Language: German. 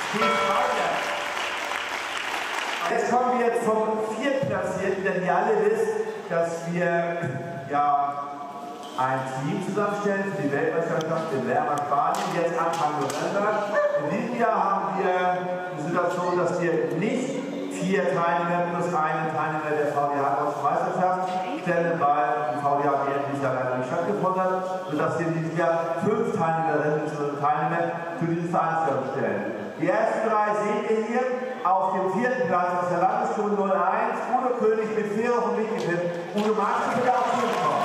Jetzt kommen wir zum Viertplatzierten, denn ihr alle wisst, dass wir ja ein Team zusammenstellen für die Weltmeisterschaft in Lerma, Spanien, jetzt Anfang November. In diesem Jahr haben wir die Situation, dass wir nicht 4 Teilnehmer plus einen Teilnehmer der VDH Deutschen Meisterschaft stellen, weil die VDH dieses Jahr leider nicht stattgefunden hat, sodass wir dieses Jahr 5 Teilnehmerinnen und Teilnehmer für diese Veranstaltung stellen. Die ersten 3 sehen wir hier auf dem 4. Platz aus der Landesschule 01, Udo König mit 4 auf dem Weg. Udo, magst du bitte auf 4 kommen?